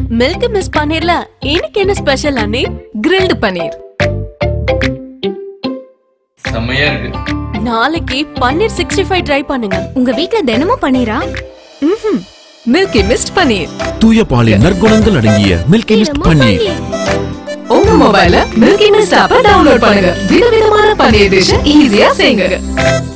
Milky miss பன்னீர்ல இன்னைக்கு என்ன special அண்ணே? கிரில்டு பன்னீர். செமையா இருக்கு. நாளைக்கு பன்னீர் 65 ட்ரை பண்ணுங்க. உங்க வீட்ல தினமும் பன்னீரா? மில்கி மிஸ்ட் பன்னீர். தூய பாலின் நற்குணங்கள் அடங்கிய மில்கி மிஸ்ட் பன்னீர். உங்க மொபைல்ல மில்கி மிஸ்ட் ஆப்பை டவுன்லோட் பண்ணுங்க. விதவிதமான பன்னீர் டிஷ் ஈஸியா செய்யுங்க.